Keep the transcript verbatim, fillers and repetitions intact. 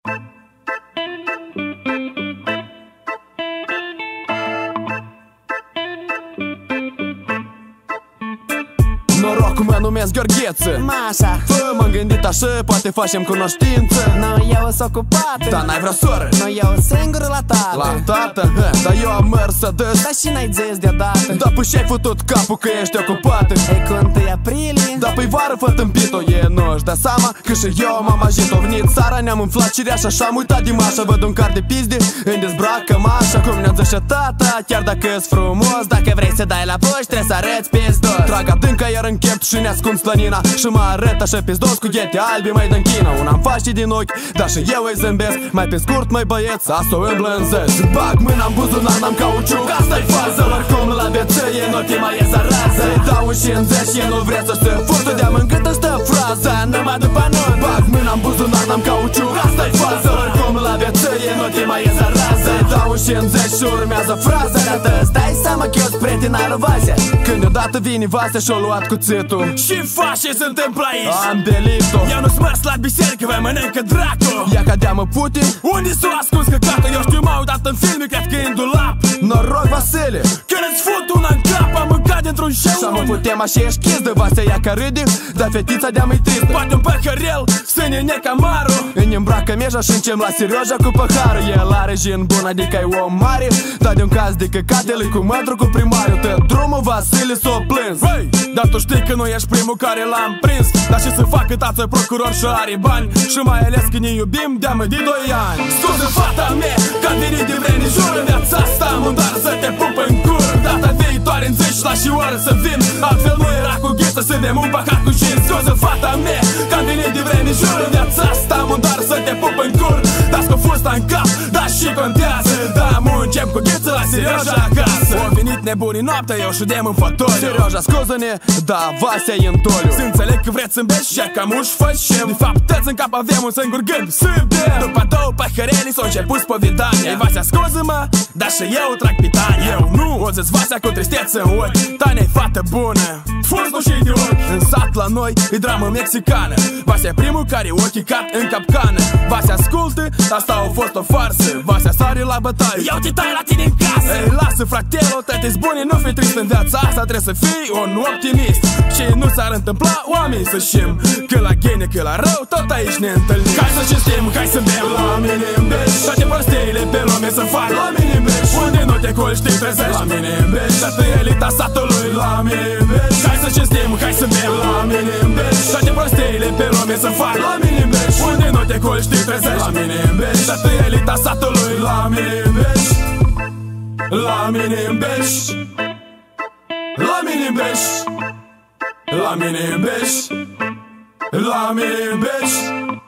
Noroc, mă numesc Gheorgheță. Mașa, Fă, m-am gândit așa, poate facem cunoștință. noi eu sunt ocupată, Dar n-ai vrea soră? noi eu singur la tată. La tată? Dar eu am mers să dăs. Dar și n-ai zis deodată. Da, păi și-ai futut capul că ești ocupată. E cu întâi aprilie. Da, păi vară fă tâmpit-o, e nu-și da seama că și eu m-am agit-o. Venit țara, ne-am umflat cireașa și am uitat Dimașa. Văd un car de pizde, îmi dezbracă mașa. Cum ne-a zis și tata, chiar dacă-s frumos, dacă vrei să dai la puși, trebuie să arăți pizdos. Trag adânca iar în chept și ne ascund slănina. Și mă arăt așa pizdos cu ghete albi mai dă China. Una-mi faci din ochi, dar și eu îi zâmbesc. Mai pe scurt, mai băieț, asta o îmblânzesc. Bag mâna-n buzunar, n-am cauciuc, asta-i fază. Oricum la bețăie, nu te mai ies arază. Îi dau și în zeci și nu vrea să se furtă. De-am încât stă fraza, numai după noi. Bag mâna-n buzunar, n-am cauciuc, asta-i fază. Oricum la bețăie, nu te mai ies arază. Îi dau și în zeci și urmează fraza. Dată stai seama că eu-s prietenul lui Vasea. Când deodată vine Vasea și-o luat cuțitul. Și faci ce se întâmplă aici? Am delit-o. Eu nu-s mers la biserică, vei mănâncă dracu. Ia cadea mă Putin. Unde s-o ascuns căcatul? Eu știu, m-au dat în filme, cred că e în dulap. Noroc, Vasile. Când îți fut una în cap, am mâncat dintr-un șeun. Și-am putem așa ești chis de Vasea, ea ca râde. Dar fetița de-a mai tristă. Poate un păhărel, sâne necamaru. Îmi îmbracă meja și încem la Serioja cu păharul. El are gen bun, adică e om mare. Dar de un caz de căcatele cu mătru cu primariu. Tă drumul Vasile s-o plâns. Hey, dar tu știi că nu ești primul care l-am prins. Dar și să facă tață procuror și are bani. Și mai ales că ne iubim de-am de doi ani. Scuze fata mea, că am venit de vreme jur în viața asta. Am doar să te pup în cur. Data viitoare în zeci la și oră să vin. Altfel nu era cu gheță să dăm un pahat cu șin. Scuze fata mea, că am venit de vreme jur în viața asta. Am doar să te pup în cur. Dați cu fusta în cap, dar și contează. Da, muncem cu gheță la Serioja acasă. Au venit nebunii noaptea, eu și dem în fotoliu. Serioja, scuză-ne, da, Vasea e în toliu. Să înțeleg că vreți să-mi beși și cam uși fășim. De fapt, tăți în cap avem un singur gând, să bem. După două păhăreli s-au început spovedania. Ei, Vasea, scuză-mă, dar și eu trag pitania. Eu nu, o zis Vasea cu tristețe în ochi. Tania-i fată bună, fustul și de ochi. În sat la noi e dramă mexicană. Vasea e primul care e ochii cat în capcană. Vasea ascultă, asta a fost o farsă. Vasea sare la bătaie, iau te tai la tine în casă. Ei, lasă fratelo, tăte-s bune, nu fi trist în viața asta. Trebuie să fii un optimist. Și nu s-ar întâmpla oamenii să știm că la gene, că la rău, tot aici ne întâlnim. Hai să cinstim, hai să bem la mine în beș. Toate prostiile pe lume să fac la mine în beș. Unde nu te culci, te trezești la mine în beș. Toată elita satului la mine în beș. Hai să cinstim, hai să bem la mine în beș. Toate prostiile pe lume să fac la mine în beș. Unde nu te culci, te trezești la mine în beș. Toată elita satului la mine în beș. La mine în beș. La mine în beș. La mine în beș. La mine în beș.